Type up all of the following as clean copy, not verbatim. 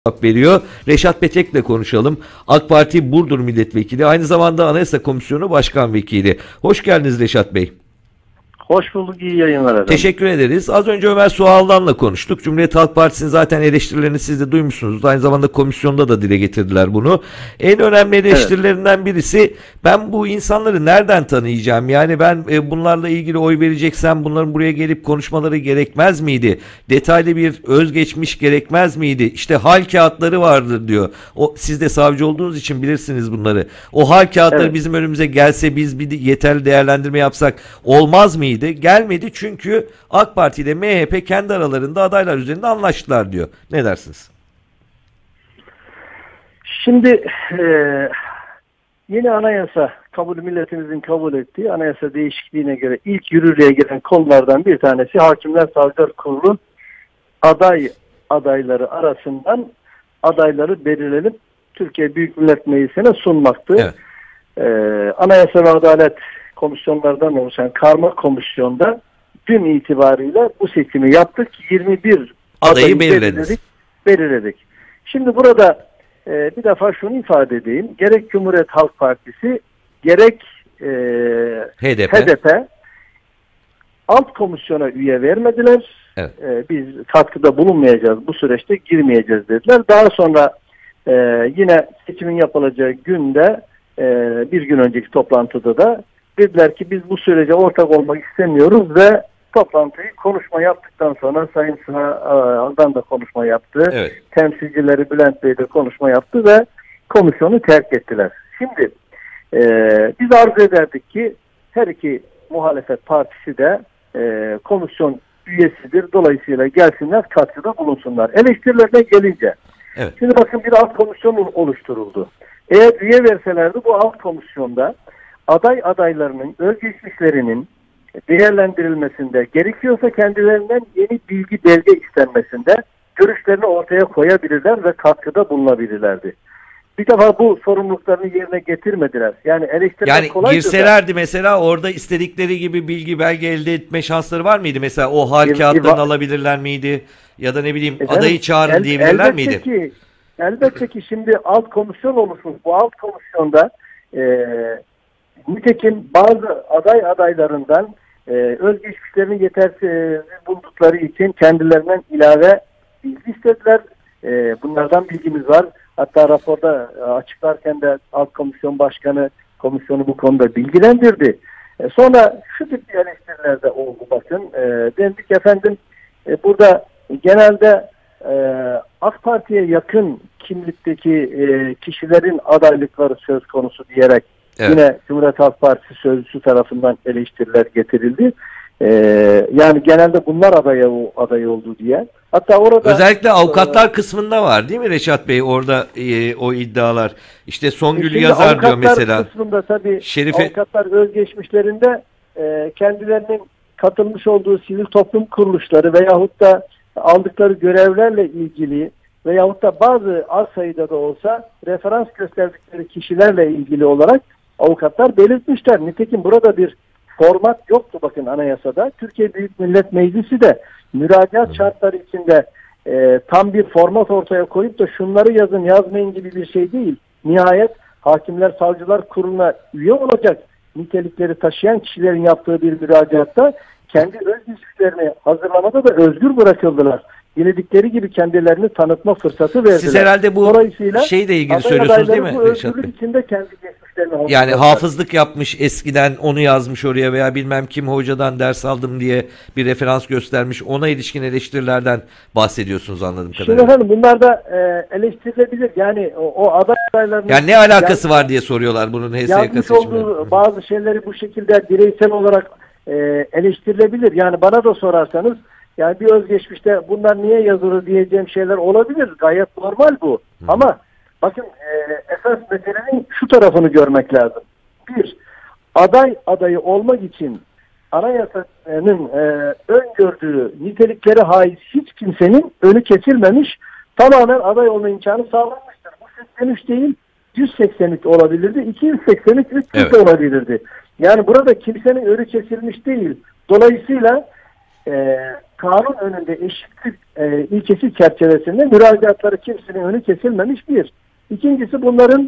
veriyor. Reşat Petek'le konuşalım. AK Parti Burdur Milletvekili, aynı zamanda Anayasa Komisyonu Başkan Vekili. Hoş geldiniz Reşat Bey. Hoş bulduk, iyi yayınlar efendim. Teşekkür ederiz. Az önce Ömer Sualdan'la konuştuk. Cumhuriyet Halk Partisi'nin zaten eleştirilerini siz de duymuşsunuz. Aynı zamanda komisyonda da dile getirdiler bunu. En önemli eleştirilerinden birisi, ben bu insanları nereden tanıyacağım? Yani ben bunlarla ilgili oy vereceksem bunların buraya gelip konuşmaları gerekmez miydi? Detaylı bir özgeçmiş gerekmez miydi? İşte hal kağıtları vardır diyor. Siz de savcı olduğunuz için bilirsiniz bunları. O hal kağıtları bizim önümüze gelse, biz bir yeterli değerlendirme yapsak olmaz mıydı? Gelmedi çünkü AK Parti ile MHP kendi aralarında adaylar üzerinde anlaştılar diyor. Ne dersiniz? Şimdi yeni anayasa milletimizin kabul ettiği anayasa değişikliğine göre ilk yürürlüğe giren konulardan bir tanesi Hakimler Savcılar Kurulu adayları arasından adayları belirlenip Türkiye Büyük Millet Meclisi'ne sunmaktı. Evet. Anayasa ve Adalet komisyonlardan oluşan karma komisyonda dün itibariyle bu seçimi yaptık. 21 adayı belirledik. Şimdi burada bir defa şunu ifade edeyim. Gerek Cumhuriyet Halk Partisi gerek HDP alt komisyona üye vermediler. Evet. Biz katkıda bulunmayacağız, bu süreçte girmeyeceğiz dediler. Daha sonra yine seçimin yapılacağı günde bir gün önceki toplantıda da dediler ki biz bu sürece ortak olmak istemiyoruz ve konuşma yaptıktan sonra Sayın Sınav'dan da konuşma yaptı. Evet. Temsilcileri Bülent Bey de konuşma yaptı ve komisyonu terk ettiler. Şimdi biz arzu ederdik ki her iki muhalefet partisi de komisyon üyesidir. Dolayısıyla gelsinler, katkıda bulunsunlar. Eleştirilerine gelince. Evet. Şimdi bakın, bir alt komisyon oluşturuldu. Eğer üye verselerdi bu alt komisyonda adaylarının özgeçmişlerinin değerlendirilmesinde, gerekiyorsa kendilerinden yeni bilgi belge istenmesinde görüşlerini ortaya koyabilirler ve katkıda bulunabilirlerdi. Bir defa bu sorumluluklarını yerine getirmediler. Yani eleştirmek kolaydı. Girselerdi mesela orada istedikleri gibi bilgi belge elde etme şansları var mıydı? Mesela o hal kağıtlarını alabilirler miydi? Ya da ne bileyim adayı çağırın diyebilirler miydi? Elbette ki şimdi alt komisyon oluşmuş. Bu alt komisyonda nitekim bazı adaylarından özgeçmişlerini yetersiz buldukları için kendilerinden ilave bilgi istediler. Bunlardan bilgimiz var. Hatta raporda açıklarken de alt komisyon başkanı komisyonu bu konuda bilgilendirdi. Sonra şu tip eleştiriler de oldu bakın. Dedik efendim burada genelde AK Parti'ye yakın kimlikteki kişilerin adaylıkları söz konusu diyerek yine Cumhuriyet Halk Partisi sözcüsü tarafından eleştiriler getirildi. Yani genelde bunlar aday oldu diye. Hatta orada özellikle avukatlar kısmında var değil mi Reşat Bey, orada o iddialar. İşte Songül Yazar diyor mesela. Avukatlar kısmında tabii avukatlar özgeçmişlerinde kendilerinin katılmış olduğu sivil toplum kuruluşları veyahut da aldıkları görevlerle ilgili veyahut da bazı az sayıda da olsa referans gösterdikleri kişilerle ilgili olarak avukatlar belirtmişler. Nitekim burada bir format yoktu bakın anayasada. Türkiye Büyük Millet Meclisi de müracaat şartları içinde tam bir format ortaya koyup da şunları yazın yazmayın gibi bir şey değil. Nihayet Hakimler Savcılar Kurulu'na üye olacak nitelikleri taşıyan kişilerin yaptığı bir müracaatta kendi özgeçmişlerini hazırlamada da özgür bırakıldılar. Diledikleri gibi kendilerini tanıtma fırsatı verdiler. Siz herhalde bu şeyle ilgili söylüyorsunuz değil mi? Bu özgürlük içinde kendi geçmişlerini hazırladılar. Yani hafızlık yapmış eskiden, onu yazmış oraya veya bilmem kim hocadan ders aldım diye bir referans göstermiş, ona ilişkin eleştirilerden bahsediyorsunuz anladığım kadarıyla. Şimdi efendim bunlar da eleştirilebilir. Yani o adaylarının... Yani ne alakası var diye soruyorlar bunun HSYK yazmış olduğu bazı şeyleri bu şekilde bireysel olarak eleştirilebilir. Yani bana da sorarsanız yani bir özgeçmişte bunlar niye yazılır diyeceğim şeyler olabilir. Gayet normal bu. Ama bakın esas meselenin şu tarafını görmek lazım. Bir, adayı olmak için anayasanın öngördüğü niteliklere haiz hiç kimsenin önü kesilmemiş, tamamen aday olma imkanı sağlanmıştır. Bu 83 değil, 183 olabilirdi, 283, 300 de olabilirdi. Yani burada kimsenin önü kesilmiş değil. Dolayısıyla kanun önünde eşitlik ilkesi çerçevesinde müracaatları kimsenin önü kesilmemiş bir. İkincisi bunların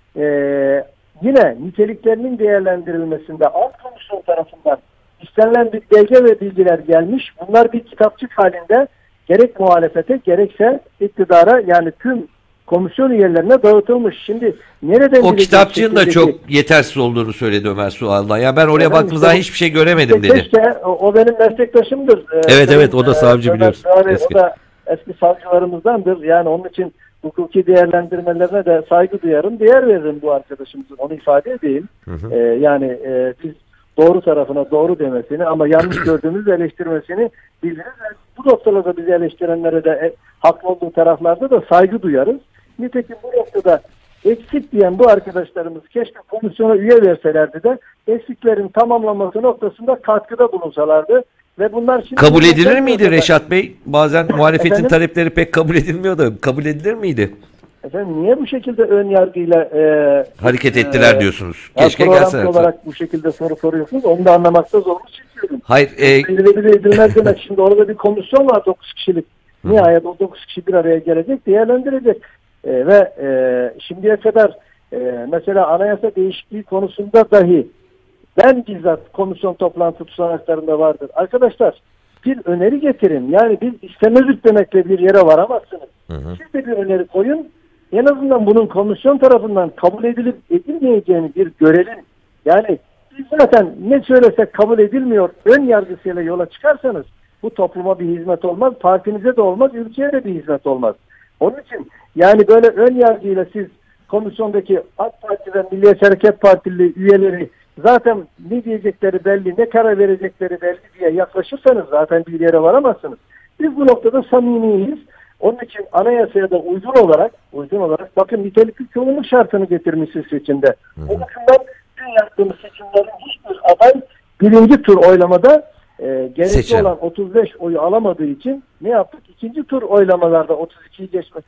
yine niteliklerinin değerlendirilmesinde alt komisyon tarafından istenilen bir belge ve bilgiler gelmiş. Bunlar bir kitapçık halinde gerek muhalefete gerekse iktidara yani tüm komisyon üyelerine dağıtılmış. Şimdi nereden o kitapçığın da çok yetersiz olduğunu söyledi Ömer Sual'dan. Ya ben oraya baktığım zaman hiçbir şey göremedim dedi. Keşke, o benim meslektaşımdır. Evet o da savcı biliyoruz. O da eski savcılarımızdandır. Yani onun için hukuki değerlendirmelerine de saygı duyarım, değer veririm bu arkadaşımızın. Onu ifade edeyim. Yani biz doğru tarafına doğru demesini ama yanlış gördüğümüz eleştirmesini biliriz. Bu noktada bizi eleştirenlere de haklı olduğu taraflarda da saygı duyarız. Nitekim bu noktada eksik diyen bu arkadaşlarımız keşke komisyona üye verselerdi de eksiklerin tamamlanması noktasında katkıda bulunsalardı. Ve bunlar şimdi kabul edilir miydi Reşat Bey? Bazen muhalefetin talepleri pek kabul edilmiyor da kabul edilir miydi? Efendim niye bu şekilde ön yargıyla hareket ettiler diyorsunuz? Keşke gelseler. Olarak bu şekilde soru soruyorsunuz. Onu da anlamakta zorluk çekiyorum. Hayır. Edilmez demek. Şimdi orada bir komisyon var 9 kişilik. Nihayet o 9 kişi bir araya gelecek, değerlendirecek. Ve şimdiye kadar mesela anayasa değişikliği konusunda dahi ben bizzat komisyon toplantı tutanaklarında vardır. Arkadaşlar bir öneri getirin. Yani biz istemezlik demekle bir yere varamazsınız. Siz de bir öneri koyun. En azından bunun komisyon tarafından kabul edilip edilmeyeceğini bir görelim. Yani biz zaten ne söylesek kabul edilmiyor. Ön yargısıyla yola çıkarsanız bu topluma bir hizmet olmaz. Partinize de olmaz. Ülkeye de bir hizmet olmaz. Onun için yani böyle ön yargıyla siz komisyondaki AK Parti ve Milliyetçi Hareket Partili üyeleri zaten ne diyecekleri belli, ne karar verecekleri belli diye yaklaşırsanız zaten bir yere varamazsınız. Biz bu noktada samimiyiz. Onun için anayasaya da uygun olarak bakın nitelikli çoğunluk şartını getirmişiz seçimde. O bakımdan dün yaptığımız seçimlerin hiçbir aday birinci tur oylamada gerekli olan 35 oyu alamadığı için ne yaptık? İkinci tur oylamalarda 32'yi geçmek.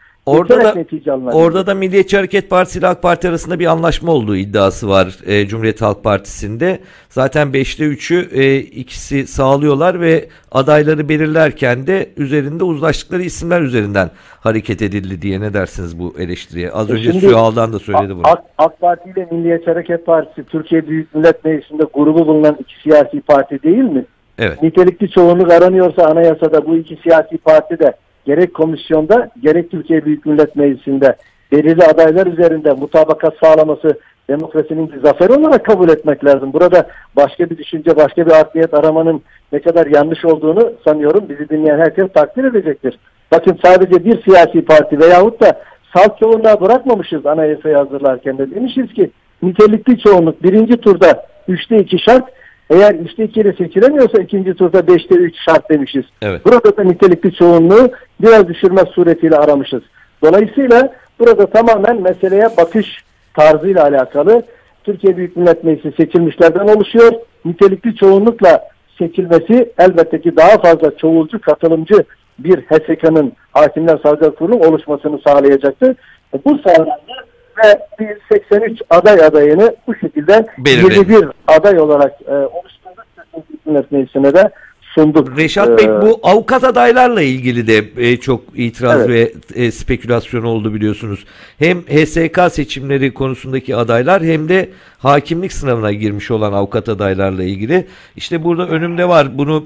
Orada da Milliyetçi Hareket Partisi ile AK Parti arasında bir anlaşma olduğu iddiası var Cumhuriyet Halk Partisi'nde. Zaten 5'te 3'ü ikisi sağlıyorlar ve adayları belirlerken de üzerinde uzlaştıkları isimler üzerinden hareket edildi diye ne dersiniz bu eleştiriye? Az önce Sühal'dan da söyledi bunu. AK Parti ile Milliyetçi Hareket Partisi Türkiye Büyük Millet Meclisi'nde grubu bulunan iki siyasi parti değil mi? Evet. Nitelikli çoğunluk aranıyorsa anayasada bu iki siyasi parti de gerek komisyonda gerek Türkiye Büyük Millet Meclisi'nde belirli adaylar üzerinde mutabakat sağlaması demokrasinin bir zaferi olarak kabul etmek lazım. Burada başka bir düşünce, başka bir art aramanın ne kadar yanlış olduğunu sanıyorum bizi dinleyen herkes takdir edecektir. Bakın sadece bir siyasi parti veyahut da salt çoğunluğa bırakmamışız anayasayı hazırlarken de demişiz ki nitelikli çoğunluk birinci turda 3'te 2 şart. Eğer 3'te 2 ile seçilemiyorsa ikinci turda 5'te 3 şart demişiz. Evet. Burada da nitelikli çoğunluğu biraz düşürme suretiyle aramışız. Dolayısıyla burada tamamen meseleye bakış tarzıyla alakalı Türkiye Büyük Millet Meclisi seçilmişlerden oluşuyor. Nitelikli çoğunlukla seçilmesi elbette ki daha fazla çoğulcu, katılımcı bir HSK'nın Hakimler Savcılar Kurulu'nun oluşmasını sağlayacaktır. Bu sağlandı. Ve biz 83 adayını bu şekilde 21 aday olarak oluşturduk. Hükümet Meclisi'ne de sunduk. Reşat Bey bu avukat adaylarla ilgili de çok itiraz ve spekülasyon oldu biliyorsunuz. Hem HSK seçimleri konusundaki adaylar hem de hakimlik sınavına girmiş olan avukat adaylarla ilgili. İşte burada önümde var. Bunu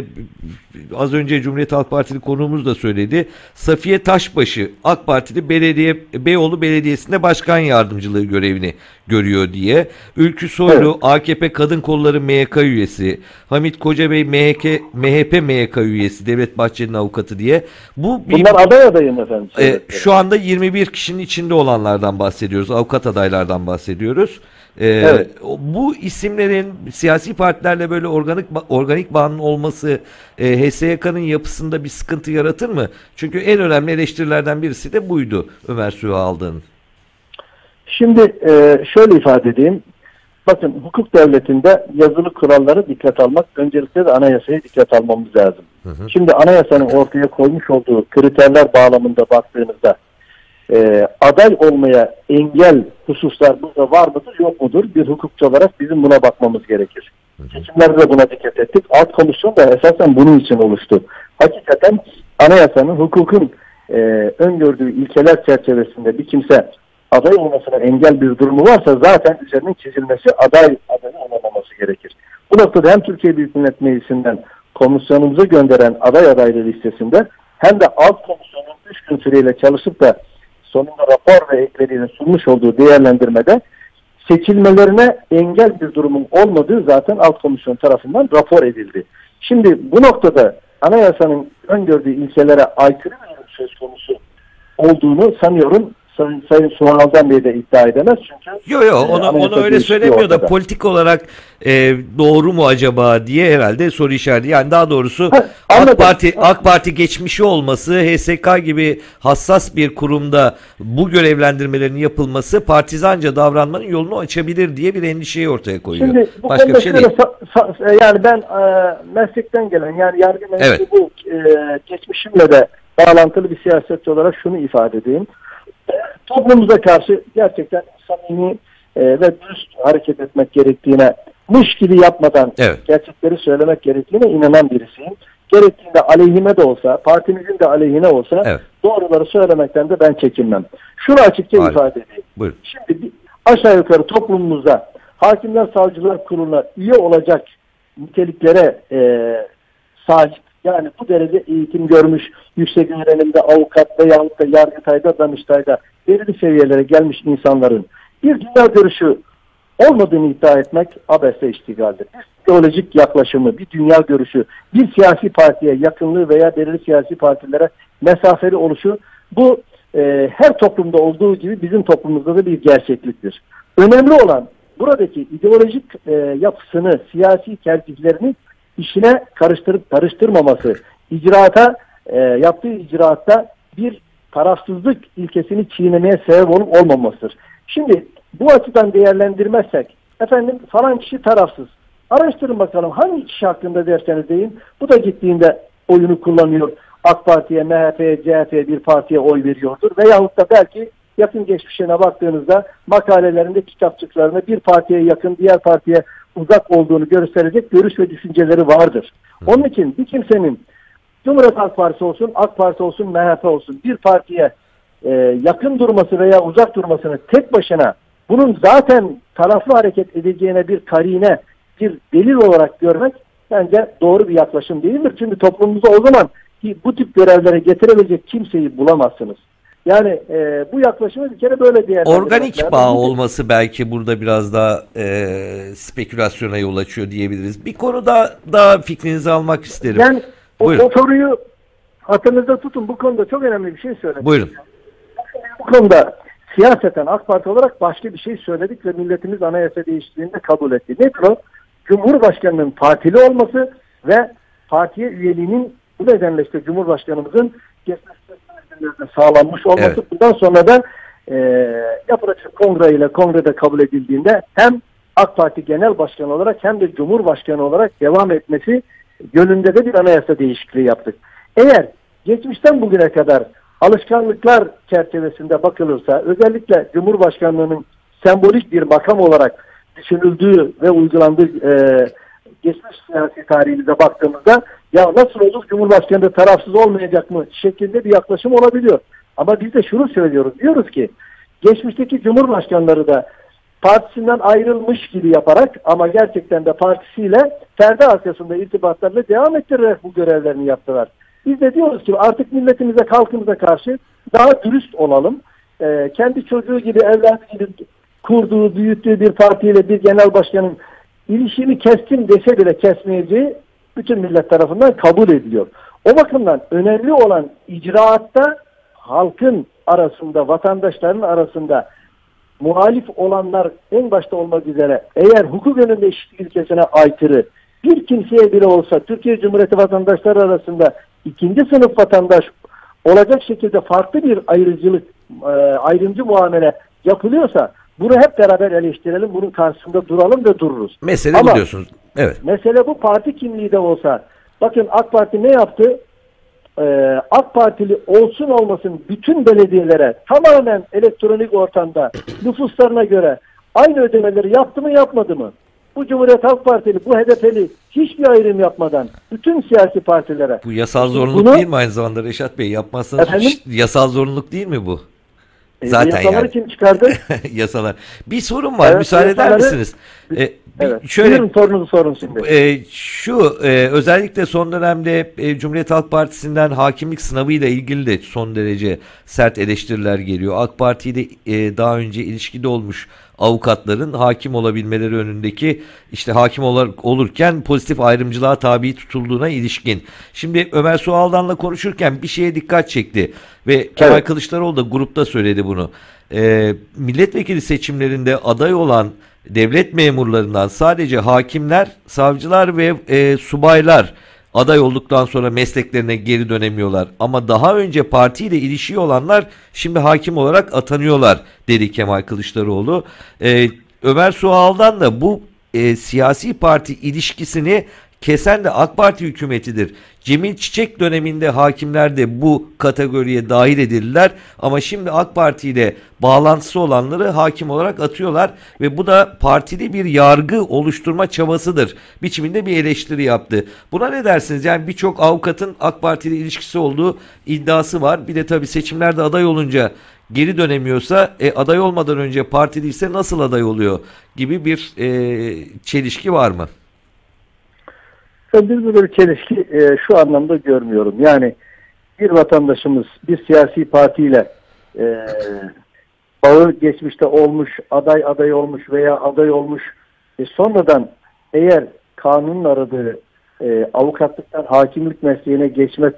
az önce Cumhuriyet Halk Partili konuğumuz da söyledi. Safiye Taşbaşı AK Partili Beyoğlu Belediyesi'nde başkan yardımcılığı görevini görüyor diye. Ülkü Soylu AKP Kadın Kolları MYK üyesi. Hamit Kocabey MHP MYK üyesi. Devlet Bahçeli'nin avukatı diye. Bunlar adayı mı efendim? Şu anda 21 kişinin içinde olanlardan bahsediyoruz. Avukat adaylardan bahsediyoruz. Bu isimlerin siyasi partilerle böyle organik bağının olması HSYK'nın yapısında bir sıkıntı yaratır mı? Çünkü en önemli eleştirilerden birisi de buydu Ömer Sühal'ın. Şimdi şöyle ifade edeyim. Bakın hukuk devletinde yazılı kuralları dikkat almak, öncelikle de anayasaya dikkat almamız lazım. Şimdi anayasanın ortaya koymuş olduğu kriterler bağlamında baktığınızda aday olmaya engel hususlar burada var mıdır yok mudur? Bir hukukçu olarak bizim buna bakmamız gerekir. Seçimlerde de buna dikkat ettik. Alt komisyon da esasen bunun için oluştu. hakikaten anayasanın, hukukun öngördüğü ilkeler çerçevesinde bir kimse aday olmasına engel bir durumu varsa zaten üzerinin çizilmesi adayı olamaması gerekir. Bu noktada hem Türkiye Büyük Millet Meclisi'nden komisyonumuza gönderen aday adayları listesinde hem de alt komisyonun 3 gün süreyle çalışıp da sonunda rapor ve ekleriyle sunmuş olduğu değerlendirmede seçilmelerine engel bir durumun olmadığı zaten alt komisyon tarafından rapor edildi. Şimdi bu noktada anayasanın öngördüğü ilkelere aykırı bir durum söz konusu olduğunu sanıyorum Sayın Suhanal'dan Bey de iddia edemez çünkü Yok onu öyle söylemiyor da politik olarak doğru mu acaba diye herhalde soru işareti. Yani daha doğrusu AK Parti geçmişi olması, HSK gibi hassas bir kurumda bu görevlendirmelerin yapılması partizanca davranmanın yolunu açabilir diye bir endişeyi ortaya koyuyor. Şimdi bu başka bir şey değil. Yani ben meslekten gelen yani yargı mensubu evet. bu geçmişimle de bağlantılı bir siyasetçi olarak şunu ifade edeyim. Toplumumuza karşı gerçekten samimi ve dürüst hareket etmek gerektiğine, mış gibi yapmadan gerçekleri söylemek gerektiğine inanan birisiyim. Gerektiğinde aleyhime de olsa, partimizin de aleyhine olsa doğruları söylemekten de ben çekinmem. Şunu açıkça ifade edeyim. Buyurun. Şimdi aşağı yukarı toplumumuzda Hakimler Savcılar Kurulu'na üye olacak niteliklere sahip, yani bu derece eğitim görmüş, yüksek öğrenimde avukat veyahut da Yargıtay'da, Danıştay'da belirli seviyelere gelmiş insanların bir dünya görüşü olmadığını iddia etmek abesle iştigaldir. Bir ideolojik yaklaşımı, bir dünya görüşü, bir siyasi partiye yakınlığı veya belirli siyasi partilere mesafeli oluşu bu her toplumda olduğu gibi bizim toplumumuzda da bir gerçekliktir. Önemli olan buradaki ideolojik yapısını, siyasi tercihlerini işine karıştırmaması, yaptığı icraatta bir tarafsızlık ilkesini çiğnemeye sebep olup olmamasıdır. Şimdi bu açıdan değerlendirmezsek, efendim falan kişi tarafsız. Araştırın bakalım hangi kişi hakkında derseniz deyin, bu da gittiğinde oyunu kullanıyor. AK Parti'ye, MHP'ye, CHP'ye bir partiye oy veriyordur. Veyahut da belki yakın geçmişine baktığınızda makalelerinde, kitapçıklarında bir partiye yakın, diğer partiye uzak olduğunu gösterecek görüş ve düşünceleri vardır. Onun için bir kimsenin Cumhuriyet Halk Partisi olsun, AK Parti olsun, MHP olsun bir partiye yakın durması veya uzak durmasını tek başına bunun zaten taraflı hareket edeceğine bir karine, bir delil olarak görmek bence doğru bir yaklaşım değildir. Çünkü toplumumuzda o zaman bu tip görevlere getirebilecek kimseyi bulamazsınız. Yani bu yaklaşımı bir kere böyle değerlendirmek organik bağ olması belki burada biraz daha spekülasyona yol açıyor diyebiliriz. Bir konuda daha fikrinizi almak isterim. Yani o soruyu hatırınızda tutun. Bu konuda çok önemli bir şey söyledim. Buyurun. Bu konuda siyaseten AK Parti olarak başka bir şey söyledik ve milletimiz anayasa değişikliğini de kabul etti. Nedir o? Cumhurbaşkanının partili olması ve partiye üyeliğinin bu nedenle işte Cumhurbaşkanımızın sağlanmış olması. Evet. Bundan sonra da yapılacak kongrede kabul edildiğinde hem AK Parti Genel Başkanı olarak hem de Cumhurbaşkanı olarak devam etmesi yönünde de bir anayasa değişikliği yaptık. Eğer geçmişten bugüne kadar alışkanlıklar çerçevesinde bakılırsa özellikle Cumhurbaşkanlığının sembolik bir makam olarak düşünüldüğü ve uygulandığı geçmiş siyasi tarihimize baktığımızda ya nasıl olur Cumhurbaşkanı da tarafsız olmayacak mı şeklinde bir yaklaşım olabiliyor. Ama biz de şunu söylüyoruz. Diyoruz ki geçmişteki Cumhurbaşkanları da partisinden ayrılmış gibi yaparak ama gerçekten de partisiyle perde arkasında irtibatlarla devam ettirerek bu görevlerini yaptılar. Biz de diyoruz ki artık milletimize, halkımıza karşı daha dürüst olalım. Kendi çocuğu gibi, evladı gibi kurduğu, büyüttüğü bir partiyle bir genel başkanın ilişkimi kestim dese bile kesmeyeceği bütün millet tarafından kabul ediliyor. O bakımdan önemli olan icraatta halkın arasında, vatandaşların arasında muhalif olanlar en başta olmak üzere eğer hukuk önünde eşitlik ilkesine aykırı bir kimseye bile olsa Türkiye Cumhuriyeti vatandaşları arasında ikinci sınıf vatandaş olacak şekilde farklı bir ayrımcı muamele yapılıyorsa bunu hep beraber eleştirelim, bunun karşısında duralım ve dururuz. Mesele bu diyorsunuz. Evet. Mesele bu parti kimliği de olsa. Bakın AK Parti ne yaptı? AK Partili olsun olmasın bütün belediyelere tamamen elektronik ortamda nüfuslarına göre aynı ödemeleri yaptı mı yapmadı mı? bu Cumhuriyet Halk Partili, bu HDP'li hiçbir ayrım yapmadan bütün siyasi partilere. Bu yasal zorunluluk değil mi aynı zamanda Reşat Bey? Yapmazsanız yasal zorunluluk değil mi bu? Zaten yasaları kim çıkardı? Yasalar. Bir sorun var. Müsaade eder misiniz? Evet. Şöyle sorunuzu sorun şimdi. Özellikle son dönemde Cumhuriyet Halk Partisi'nden hakimlik sınavıyla ilgili de son derece sert eleştiriler geliyor. AK Parti'de daha önce ilişkide olmuş avukatların hakim olabilmeleri önündeki işte hakim olurken pozitif ayrımcılığa tabi tutulduğuna ilişkin. Şimdi Ömer Sualdan'la konuşurken bir şeye dikkat çekti ve Kemal Kılıçdaroğlu da grupta söyledi bunu. Milletvekili seçimlerinde aday olan devlet memurlarından sadece hakimler, savcılar ve subaylar aday olduktan sonra mesleklerine geri dönemiyorlar. Ama daha önce partiyle ilişiği olanlar şimdi hakim olarak atanıyorlar dedi Kemal Kılıçdaroğlu. Ömer Sualdan da bu siyasi parti ilişkisini kesen de AK Parti hükümetidir. Cemil Çiçek döneminde hakimler de bu kategoriye dahil edildiler ama şimdi AK Parti ile bağlantısı olanları hakim olarak atıyorlar ve bu da partili bir yargı oluşturma çabasıdır biçiminde bir eleştiri yaptı. Buna ne dersiniz? Yani birçok avukatın AK Parti ile ilişkisi olduğu iddiası var. Bir de tabii seçimlerde aday olunca geri dönemiyorsa aday olmadan önce partiliyse nasıl aday oluyor gibi bir çelişki var mı? Ben böyle bir çelişki şu anlamda görmüyorum. Yani bir vatandaşımız bir siyasi partiyle bağı geçmişte olmuş, aday olmuş veya aday olmuş sonradan eğer kanunun aradığı avukatlıktan hakimlik mesleğine geçme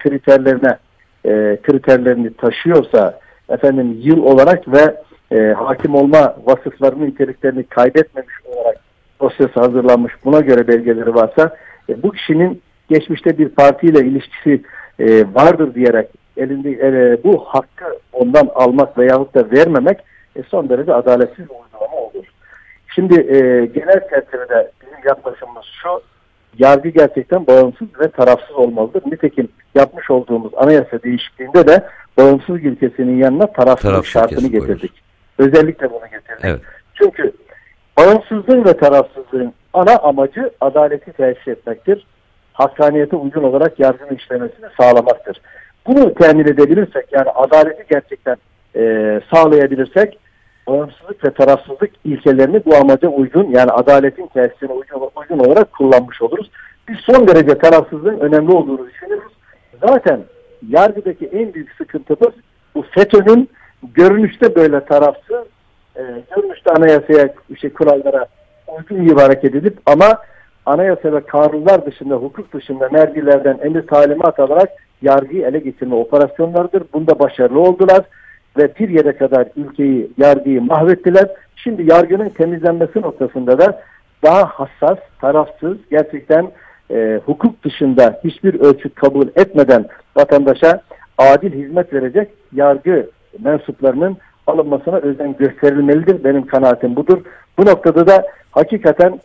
kriterlerini taşıyorsa yıl olarak ve hakim olma vasıflarının niteliklerini kaybetmemiş olarak dosyası hazırlanmış, buna göre belgeleri varsa bu kişinin geçmişte bir partiyle ilişkisi vardır diyerek elinde bu hakkı ondan almak veyahut da vermemek son derece adaletsiz bir uygulama olur. Şimdi genel çerçevede bizim yaklaşımımız şu: yargı gerçekten bağımsız ve tarafsız olmalıdır. Nitekim yapmış olduğumuz anayasa değişikliğinde de bağımsız ilkesinin yanına tarafsızlık şartını getirdik. Özellikle bunu getirdik. Evet. Çünkü bağımsızlığın ve tarafsızlığın ana amacı adaleti tesis etmektir. Hakkaniyete uygun olarak yargının işlemesini sağlamaktır. Bunu temin edebilirsek, yani adaleti gerçekten sağlayabilirsek, bağımsızlık ve tarafsızlık ilkelerini bu amaca uygun, yani adaletin tesisine uygun olarak kullanmış oluruz. Biz son derece tarafsızlığın önemli olduğunu düşünüyoruz. Zaten yargıdaki en büyük sıkıntımız bu FETÖ'nün görünüşte böyle tarafsız, görünüşte anayasaya, kurallara uygun gibi hareket edip ama anayasa ve kanunlar dışında, hukuk dışında mercilerden emir talimat alarak yargıyı ele geçirme operasyonlarıdır. Bunda başarılı oldular ve bir yere kadar ülkeyi, yargıyı mahvettiler. Şimdi yargının temizlenmesi noktasında da daha hassas, tarafsız, gerçekten hukuk dışında hiçbir ölçüt kabul etmeden vatandaşa adil hizmet verecek yargı mensuplarının alınmasına özen gösterilmelidir. Benim kanaatim budur. Bu noktada da hakikaten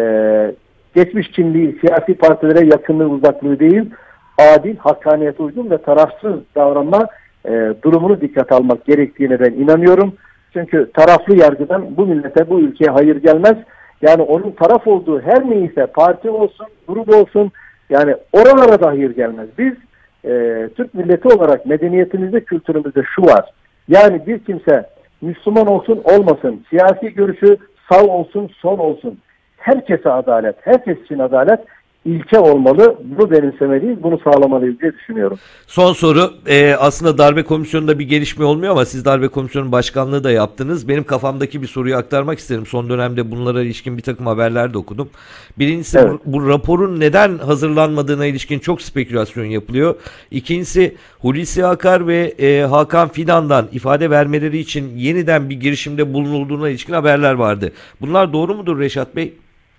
geçmiş kimliği, siyasi partilere yakınlığı, uzaklığı değil, adil, hakkaniyete uygun ve tarafsız davranma durumunu dikkate almak gerektiğine ben inanıyorum. Çünkü taraflı yargıdan bu millete, bu ülkeye hayır gelmez. Yani onun taraf olduğu her neyse, parti olsun, grup olsun, yani oralara da hayır gelmez. Biz Türk milleti olarak medeniyetimizde, kültürümüzde şu var: yani bir kimse Müslüman olsun olmasın, siyasi görüşü sağ olsun sol olsun, herkese adalet, herkes için adalet ilke olmalı. Bunu benimsemeliyiz, bunu sağlamalıyız diye düşünüyorum. Son soru, aslında darbe komisyonunda bir gelişme olmuyor ama siz darbe komisyonunun başkanlığı da yaptınız. Benim kafamdaki bir soruyu aktarmak isterim. Son dönemde bunlara ilişkin bir takım haberler de okudum. Birincisi, evet, bu raporun neden hazırlanmadığına ilişkin çok spekülasyon yapılıyor. İkincisi, Hulusi Akar ve Hakan Fidan'dan ifade vermeleri için yeniden bir girişimde bulunulduğuna ilişkin haberler vardı. Bunlar doğru mudur Reşat Bey?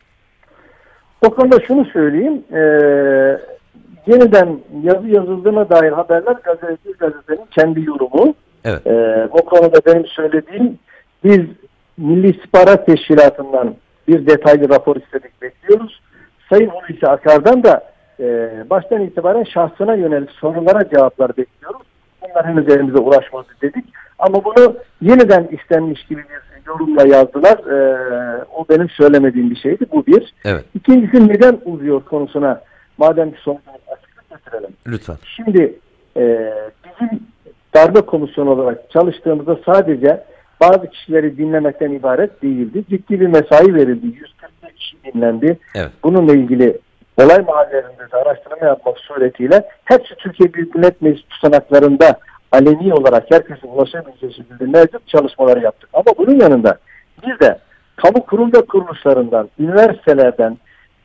O konuda şunu söyleyeyim, yeniden yazı yazıldığına dair haberler gazetenin kendi yorumu. Evet. O konuda benim söylediğim, biz Milli İstihbarat Teşkilatı'ndan bir detaylı rapor istedik, bekliyoruz. Sayın Hulusi Akar'dan da baştan itibaren şahsına yönelik sorulara cevaplar bekliyoruz. Bunlar henüz elimize ulaşmadı dedik. Ama bunu yeniden istenmiş gibi bir yorumla yazdılar. O benim söylemediğim bir şeydi. Bu bir. Evet. İkincisi neden uzuyor konusuna madem ki son açıklık getirelim. Lütfen. Şimdi bizim darbe komisyonu olarak çalıştığımızda sadece bazı kişileri dinlemekten ibaret değildi. Ciddi bir mesai verildi. 141 kişi dinlendi. Evet. Bununla ilgili olay mahallelerinde de araştırma yapmak suretiyle hepsi Türkiye Büyük Millet Meclisi tutanaklarında aleni olarak herkesin ulaşabileceği şekilde mevcut çalışmaları yaptık. Ama bunun yanında bir de kamu kurum ve kuruluşlarından, üniversitelerden,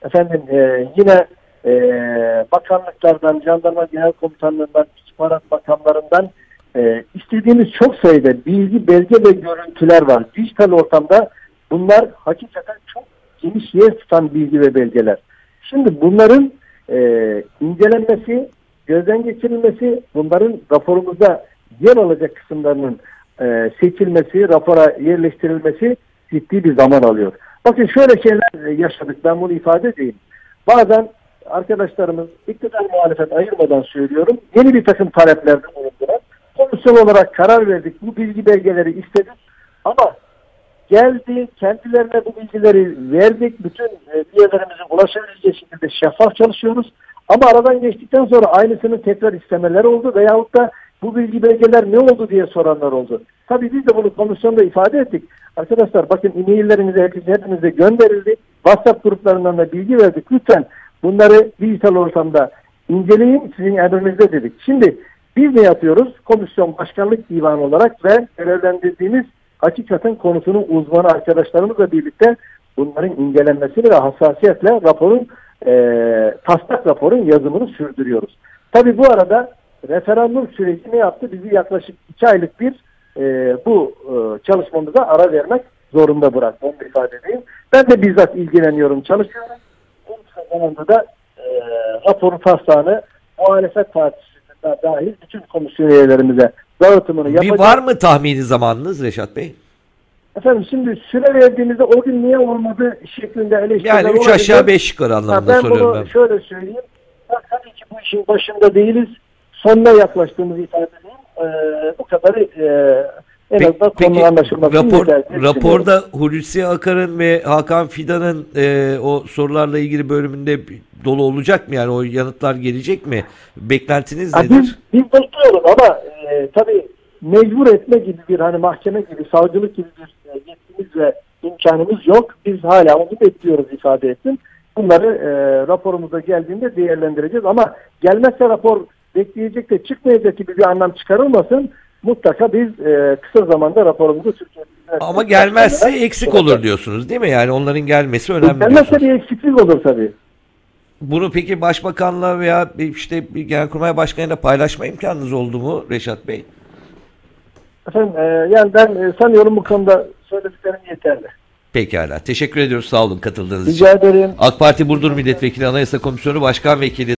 yine bakanlıklardan, jandarma genel komutanlığından, istihbarat makamlarından istediğimiz çok sayıda bilgi, belge ve görüntüler var. Dijital ortamda bunlar hakikaten çok geniş yer tutan bilgi ve belgeler. Şimdi bunların incelenmesi, gözden geçirilmesi, bunların raporumuzda yer alacak kısımlarının seçilmesi, rapora yerleştirilmesi ciddi bir zaman alıyor. Bakın şöyle şeyler yaşadık, ben bunu ifade edeyim. Bazen arkadaşlarımız iktidar muhalefet ayırmadan söylüyorum, yeni bir takım taleplerde bulundular. Komisyon olarak karar verdik, bu bilgi belgeleri istedik ama geldi, kendilerine bu bilgileri verdik, bütün üyelerimize ulaşabileceği şekilde şeffaf çalışıyoruz. Ama aradan geçtikten sonra aynısını tekrar istemeler oldu veyahut da bu bilgi belgeler ne oldu diye soranlar oldu. Tabii biz de bunu komisyonda ifade ettik. Arkadaşlar bakın e-maillerimize hepimize gönderildi. WhatsApp gruplarından da bilgi verdik. Lütfen bunları dijital ortamda inceleyin, sizin emrinizde dedik. Şimdi biz ne yapıyoruz? Komisyon Başkanlık Divanı olarak ve görevlendirdiğimiz hakikaten konusunun uzmanı arkadaşlarımızla birlikte bunların incelenmesini ve hassasiyetle taslak raporun yazımını sürdürüyoruz. Tabii bu arada referandum süreci ne yaptı? Bizi yaklaşık 2 aylık bir bu çalışmamıza ara vermek zorunda bıraktı. Onu ifade edeyim. Ben de bizzat ilgileniyorum, çalışıyorum. Bu zamanda da raporun taslağını muhalefet partisine dahil bütün komisyon üyelerimize dağıtımını yapacağız. Bir var mı tahmini zamanınız Reşat Bey? Efendim şimdi süre verdiğimizde o gün niye olmadı şeklinde eleştiriler yani 3 aşağı 5 yukarı anlamında soruyorum ben. Ben bunu şöyle söyleyeyim. Tabii ki bu işin başında değiliz. Sonuna yaklaştığımızı ifade edeyim. Bu kadarı en azından konunun anlaşılması raporda Hulusi Akar'ın ve Hakan Fidan'ın o sorularla ilgili bölümünde dolu olacak mı? Yani o yanıtlar gelecek mi? Beklentiniz nedir? Biz bekliyoruz ama tabii mecbur etme gibi bir mahkeme gibi, savcılık gibi bir yetkimiz ve imkanımız yok. Biz hala onu bekliyoruz ifade ettim. Bunları raporumuza geldiğinde değerlendireceğiz ama gelmezse rapor bekleyecek de çıkmayacak gibi bir anlam çıkarılmasın. Mutlaka biz kısa zamanda raporumuzu Türkiye'de... Ama gelmezse eksik olur diyorsunuz değil mi? Yani onların gelmesi önemli gelmezse diyorsunuz. Bir eksiklik olur tabii. Bunu peki Başbakanla veya Genelkurmay Başkanı'yla paylaşma imkanınız oldu mu Reşat Bey? Efendim yani ben sanıyorum bu konuda söylediklerim yeterli. Pekala. Teşekkür ediyoruz. Sağ olun katıldığınız için. Rica ederim. AK Parti Burdur Milletvekili Anayasa Komisyonu Başkan Vekili